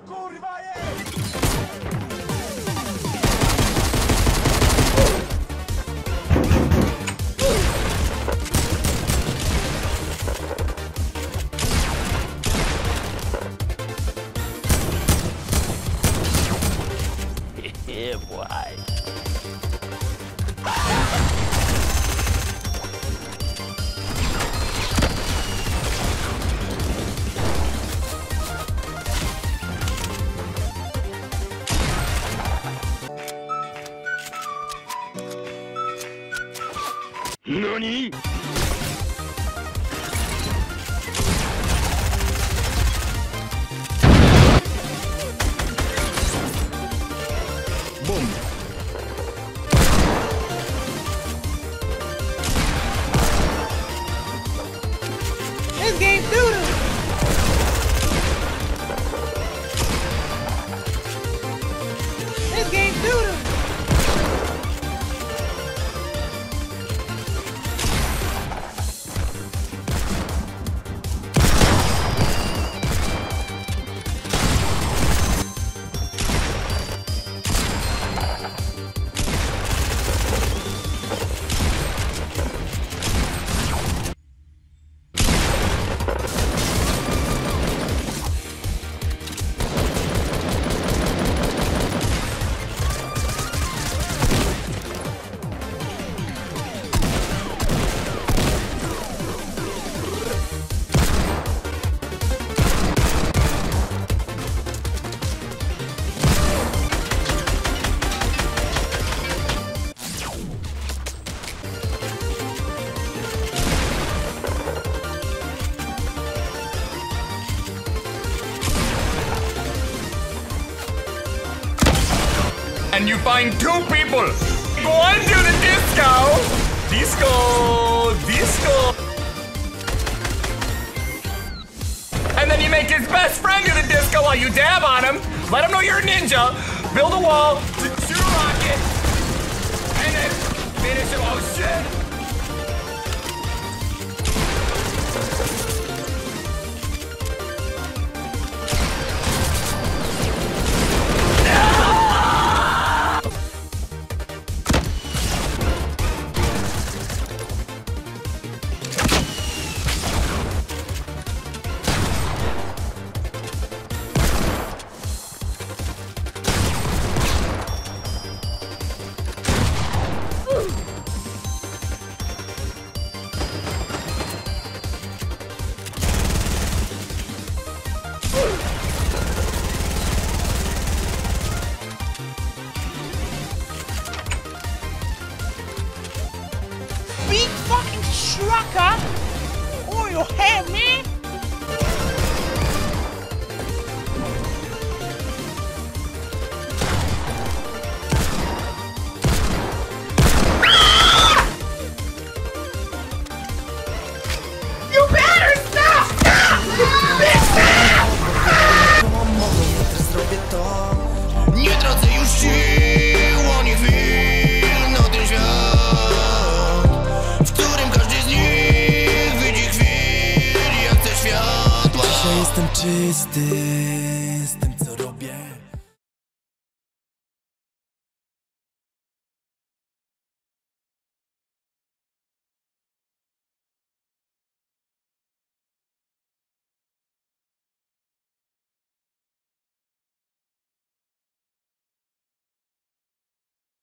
kurwa jest! Yeah, boy. NANI?! Boom. This game doo-doo. This game doo-doo. And you find two people. One to the disco. Disco. Disco. And then you make his best friend do the disco while you dab on him. Let him know you're a ninja. Build a wall. Shoot a rocket. And then finish him. Oh shit. Big fucking trucker on your head, man.